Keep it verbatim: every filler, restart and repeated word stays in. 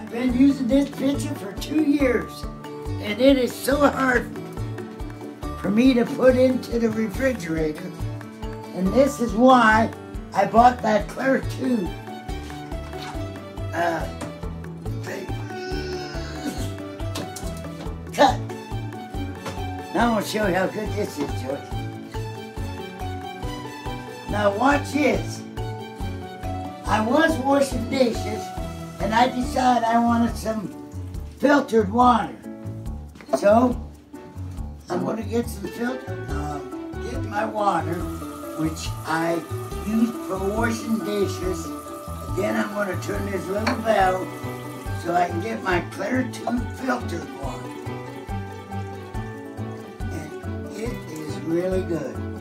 been using this pitcher for two years, and it is so hard for me to put into the refrigerator. And this is why I bought that Clear two uh, thing. Cut. Now I'm going to show you how good this is, George. Now watch this. I was washing dishes, and I decided I wanted some filtered water. So, I'm going to get some filtered, uh, get my water, which I use for washing dishes. Then I'm going to turn this little valve so I can get my Clear two filtered water. And it is really good.